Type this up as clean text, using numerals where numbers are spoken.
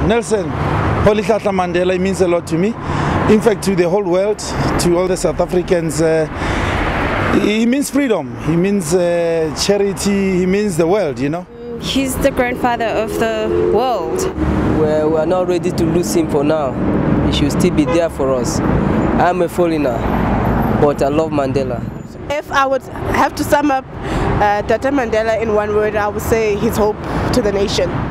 Nelson Rolihlahla Mandela, he means a lot to me. In fact, to the whole world, to all the South Africans. He means freedom, he means charity, he means the world, you know. He's the grandfather of the world. We are not ready to lose him for now. He should still be there for us. I'm a foreigner, but I love Mandela. If I would have to sum up Tata Mandela in one word, I would say his hope to the nation.